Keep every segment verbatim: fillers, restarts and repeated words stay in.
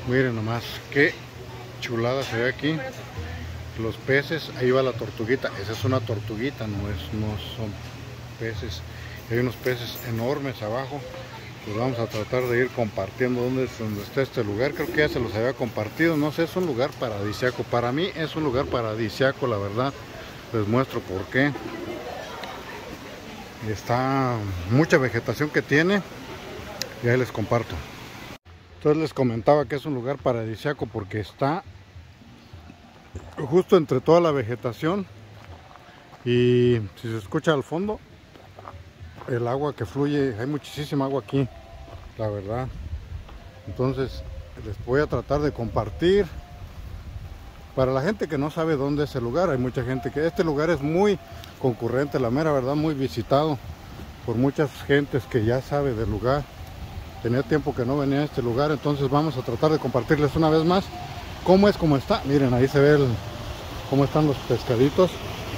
Miren nomás qué chulada se ve aquí. Los peces, ahí va la tortuguita. Esa es una tortuguita, no, es, no son peces. Hay unos peces enormes abajo. Pues vamos a tratar de ir compartiendo dónde, es, dónde está este lugar. Creo que ya se los había compartido. No sé, es un lugar paradisíaco. Para mí es un lugar paradisíaco, la verdad. Les muestro por qué. Está mucha vegetación que tiene. Y ahí les comparto. Entonces les comentaba que es un lugar paradisíaco porque está justo entre toda la vegetación. Y si se escucha al fondo, el agua que fluye, hay muchísima agua aquí, la verdad. Entonces les voy a tratar de compartir para la gente que no sabe dónde es el lugar. Hay mucha gente que este lugar es muy concurrente, la mera verdad, muy visitado por muchas gentes que ya sabe del lugar. Tenía tiempo que no venía a este lugar, entonces vamos a tratar de compartirles una vez más cómo es, cómo está. Miren, ahí se ve el, cómo están los pescaditos.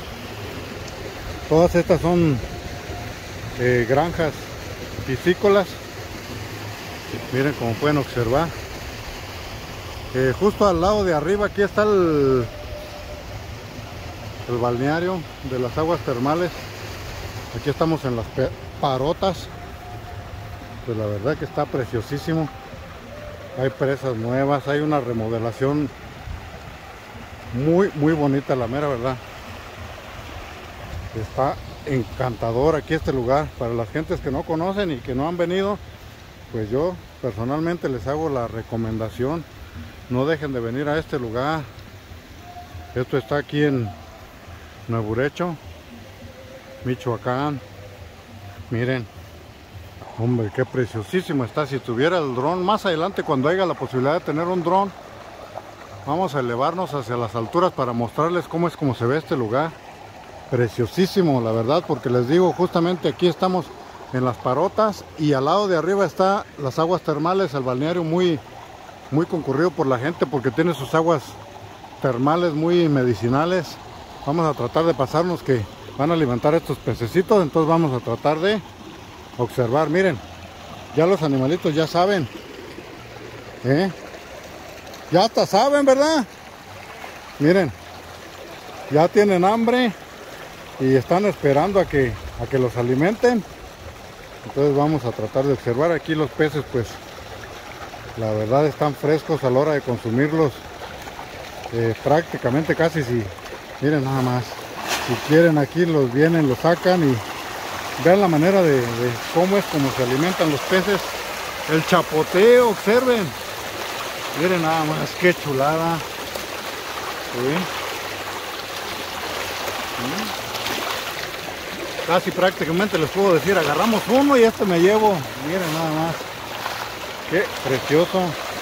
Todas estas son eh, granjas piscícolas. Miren, como pueden observar, eh, justo al lado de arriba aquí está el, el balneario de las aguas termales. Aquí estamos en las parotas. Pues la verdad que está preciosísimo. Hay presas nuevas, hay una remodelación muy muy bonita, la mera verdad. Está encantador aquí este lugar. Para las gentes que no conocen y que no han venido, pues yo personalmente les hago la recomendación. No dejen de venir a este lugar. Esto está aquí en Nuevo, Michoacán. Miren, hombre, qué preciosísimo está. Si tuviera el dron, más adelante cuando haya la posibilidad de tener un dron, vamos a elevarnos hacia las alturas para mostrarles cómo es como se ve este lugar. Preciosísimo, la verdad, porque les digo, justamente aquí estamos en las parotas y al lado de arriba está las aguas termales, el balneario muy, muy concurrido por la gente porque tiene sus aguas termales muy medicinales. Vamos a tratar de pasarnos que van a alimentar estos pececitos, entonces vamos a tratar de observar. Miren, ya los animalitos ya saben, ¿eh? Ya hasta saben, ¿verdad? Miren, ya tienen hambre y están esperando a que, a que los alimenten. Entonces vamos a tratar de observar. Aquí los peces, pues la verdad están frescos a la hora de consumirlos. Eh, prácticamente casi si, miren nada más, si quieren aquí los vienen, los sacan y vean la manera de, de cómo es como se alimentan los peces. El chapoteo, observen. Miren nada más, qué chulada. ¿Sí? ¿Sí? Casi prácticamente les puedo decir, agarramos uno y este me llevo. Miren nada más. Qué precioso.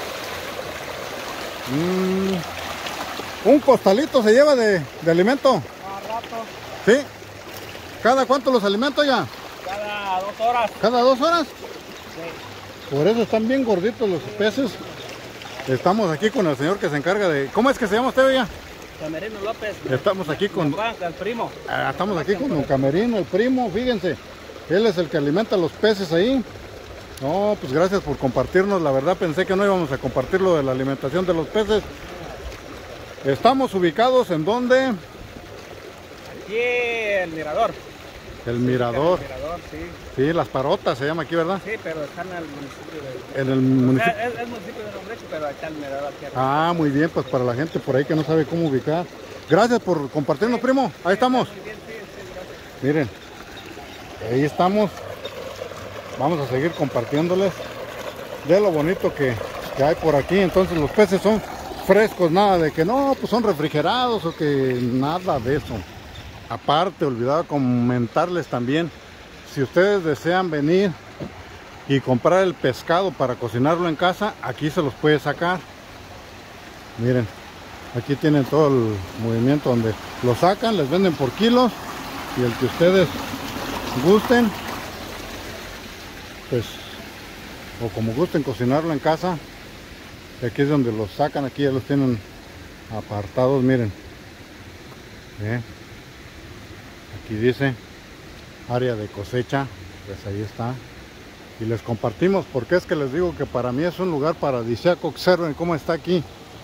Mm. Un costalito se lleva de, de alimento. Cada rato. ¿Sí? ¿Cada cuánto los alimento ya? Cada dos horas. ¿Cada dos horas? Sí. Por eso están bien gorditos los peces. Estamos aquí con el señor que se encarga de... ¿Cómo es que se llama usted ya? Camerino López. Estamos aquí con... El primo. Ah, estamos aquí con don Camerino, el primo, fíjense. Él es el que alimenta los peces ahí. No, pues gracias por compartirnos. La verdad pensé que no íbamos a compartir lo de la alimentación de los peces. Estamos ubicados en ¿dónde? Aquí el mirador. El Sí, mirador. El mirador, sí. Sí, las parotas se llama aquí, ¿verdad? Sí, pero está en el municipio de... En el municipio. Es, es municipio de Nuevo, pero está el mirador aquí arriba. Ah, muy bien, pues para la gente por ahí que no sabe cómo ubicar. Gracias por compartirnos, primo. Ahí estamos. Muy bien, sí, sí, gracias. Miren, ahí estamos. Vamos a seguir compartiéndoles de lo bonito que, que hay por aquí. Entonces los peces son frescos, nada de que no, pues son refrigerados o que nada de eso. Aparte, olvidaba comentarles también, si ustedes desean venir y comprar el pescado para cocinarlo en casa, aquí se los puede sacar. Miren, aquí tienen todo el movimiento donde lo sacan, les venden por kilos y el que ustedes gusten, pues, o como gusten cocinarlo en casa, aquí es donde los sacan. Aquí ya los tienen apartados, miren. ¿Eh? Aquí dice área de cosecha, pues ahí está. y les compartimos, porque es que les digo que para mí es un lugar paradisíaco. Observen cómo está aquí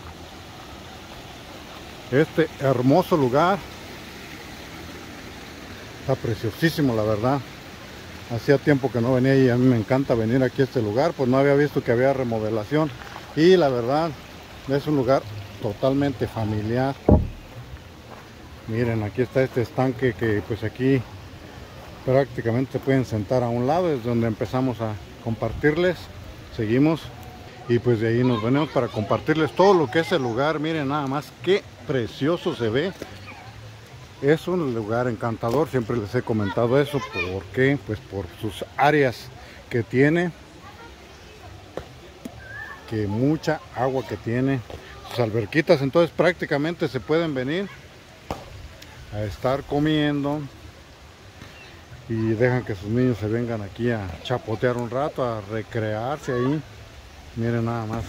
este hermoso lugar. Está preciosísimo, la verdad. Hacía tiempo que no venía y a mí me encanta venir aquí a este lugar, pues no había visto que había remodelación, y la verdad es un lugar totalmente familiar. Miren, aquí está este estanque que pues aquí prácticamente se pueden sentar a un lado, es donde empezamos a compartirles. Seguimos y pues de ahí nos venimos para compartirles todo lo que es el lugar. Miren nada más qué precioso se ve. Es un lugar encantador, siempre les he comentado eso. ¿Por qué? Pues por sus áreas que tiene, que mucha agua que tiene, sus alberquitas. Entonces prácticamente se pueden venir a estar comiendo y dejan que sus niños se vengan aquí a chapotear un rato, a recrearse ahí. Miren nada más.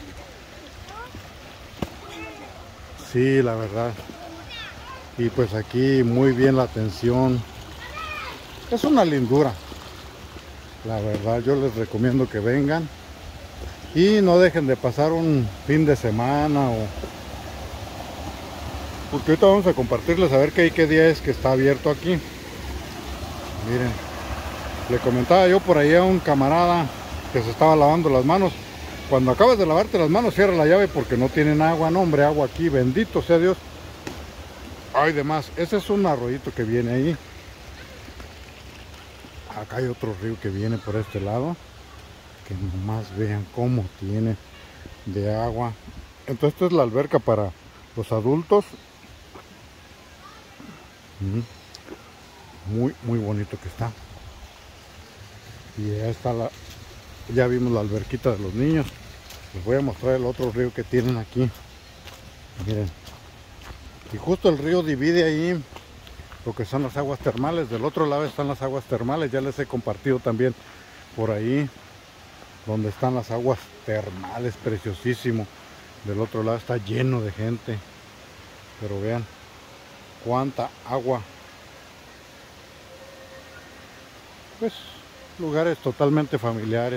Sí, la verdad. Y pues aquí muy bien la atención. Es una lindura. La verdad, yo les recomiendo que vengan y no dejen de pasar un fin de semana o... porque ahorita vamos a compartirles a ver qué, qué día es que está abierto aquí. Miren, le comentaba yo por ahí a un camarada que se estaba lavando las manos. Cuando acabas de lavarte las manos, cierra la llave porque no tienen agua. No, hombre, agua aquí, bendito sea Dios. Hay demás. Ese es un arroyito que viene ahí. Acá hay otro río que viene por este lado, que nomás vean cómo tiene de agua. Entonces esta es la alberca para los adultos. Muy muy bonito que está. Y ya está la, ya vimos la alberquita de los niños. Les voy a mostrar el otro río que tienen aquí. Miren. Y justo el río divide ahí lo que son las aguas termales. Del otro lado están las aguas termales. Ya les he compartido también por ahí donde están las aguas termales, preciosísimo. Del otro lado está lleno de gente. Pero vean cuánta agua. Pues lugares totalmente familiares.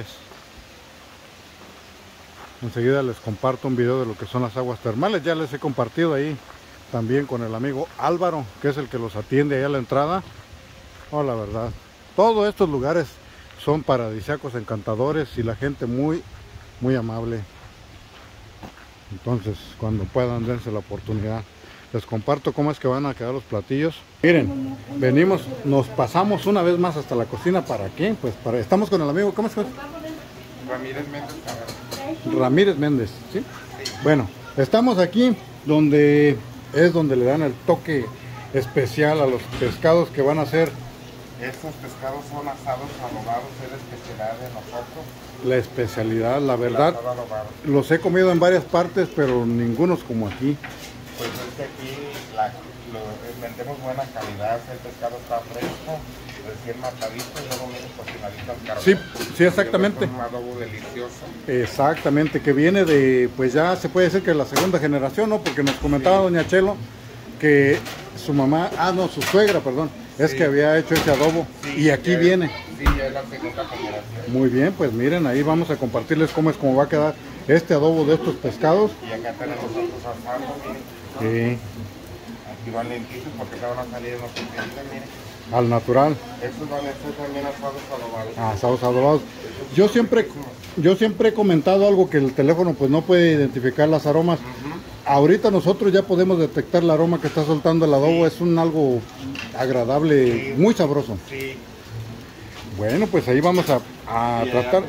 Enseguida les comparto un video de lo que son las aguas termales. Ya les he compartido ahí también con el amigo Álvaro, que es el que los atiende ahí a la entrada. Oh, la verdad, todos estos lugares son paradisíacos, encantadores, y la gente muy, muy amable. Entonces, cuando puedan, dense la oportunidad. Les comparto cómo es que van a quedar los platillos. Miren, venimos, nos pasamos una vez más hasta la cocina. ¿Para qué? Pues para, estamos con el amigo, ¿cómo es que? Ramírez Méndez. Ramírez Méndez, ¿sí? Sí. Bueno, estamos aquí donde es donde le dan el toque especial a los pescados que van a hacer. Estos pescados son asados adobados, es la especialidad de nosotros. La especialidad, la verdad, los he comido en varias partes, pero ninguno es como aquí. Pues es que aquí la, lo, vendemos buena calidad, el pescado está fresco, recién matadito y luego viene cocinadito al carbón. Sí, sí, exactamente. Es un adobo delicioso. Exactamente, que viene de, pues ya se puede decir que la segunda generación, ¿no? Porque nos comentaba sí. Doña Chelo que su mamá, ah no, su suegra, perdón, es sí. que había hecho ese adobo sí, y aquí ya, viene. Sí, ya es la segunda generación. Muy bien, pues miren, ahí vamos a compartirles cómo es, cómo va a quedar este adobo de estos pescados. Y acá tenemos otros asados, miren. Sí. Aquí van lentitos porque te van a salir en los ingredientes, miren. Al natural. Estos van a ser también asados adobados. Ah, asados adobados. Yo siempre, yo siempre he comentado algo que el teléfono pues no puede identificar las aromas. Uh-huh. Ahorita nosotros ya podemos detectar el aroma que está soltando el adobo. Sí. Es un algo agradable, sí. Muy sabroso. Sí. Bueno, pues ahí vamos a, a tratar.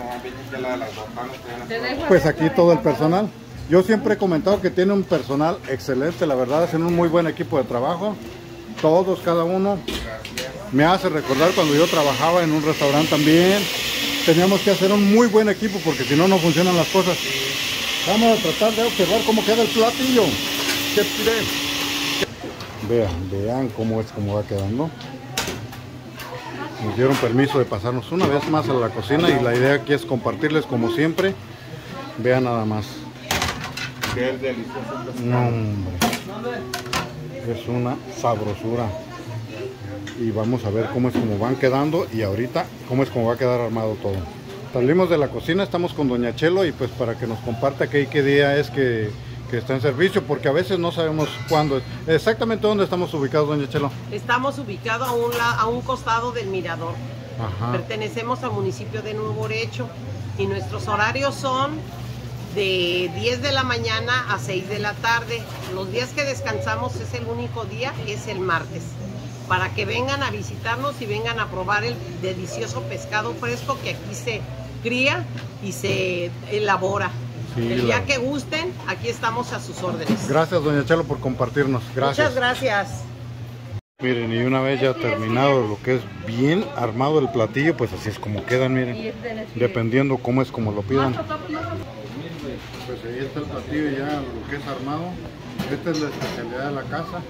Pues aquí todo el personal. Yo siempre he comentado que tiene un personal excelente, la verdad, hacen un muy buen equipo de trabajo. Todos, cada uno. Me hace recordar cuando yo trabajaba en un restaurante también. Teníamos que hacer un muy buen equipo porque si no, no funcionan las cosas. Vamos a tratar de observar cómo queda el platillo. ¿Qué pide? Vean, vean cómo es, cómo va quedando. Nos dieron permiso de pasarnos una vez más a la cocina y la idea aquí es compartirles como siempre. Vean nada más. Es delicioso. No, hombre. Es una sabrosura. y vamos a ver cómo es como van quedando y ahorita cómo es como va a quedar armado todo. Salimos de la cocina, estamos con doña Chelo y pues para que nos comparta qué, qué día es que, que está en servicio, porque a veces no sabemos cuándo. Exactamente dónde estamos ubicados, doña Chelo. Estamos ubicados a un, a un costado del Mirador. Ajá. Pertenecemos al municipio de Nuevo Orecho y nuestros horarios son de diez de la mañana a seis de la tarde. Los días que descansamos es el único día, es el martes, para que vengan a visitarnos y vengan a probar el delicioso pescado fresco que aquí se cría y se elabora. Sí, el día la... que gusten, aquí estamos a sus órdenes. Gracias, doña Chelo, por compartirnos. Gracias. Muchas gracias. Miren, y una vez ya terminado lo que es bien armado el platillo, pues así es como quedan, miren, dependiendo cómo es como lo pidan. Pues ahí está el platillo ya, lo que es armado. Esta es la especialidad de la casa,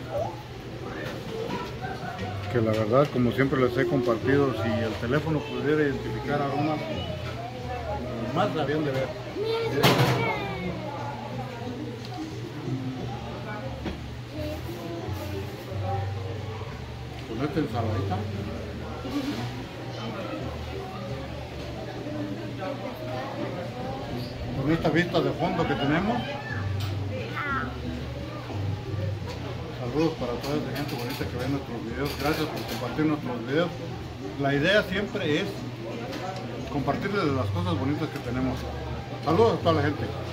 que la verdad, como siempre les he compartido, si el teléfono pudiera identificar aromas, más la habían de ver. Con esta ensaladita. Con esta vista de fondo que tenemos. Saludos para toda esa gente bonita que ve nuestros videos. Gracias por compartir nuestros videos. La idea siempre es compartirles las cosas bonitas que tenemos. Saludos a toda la gente.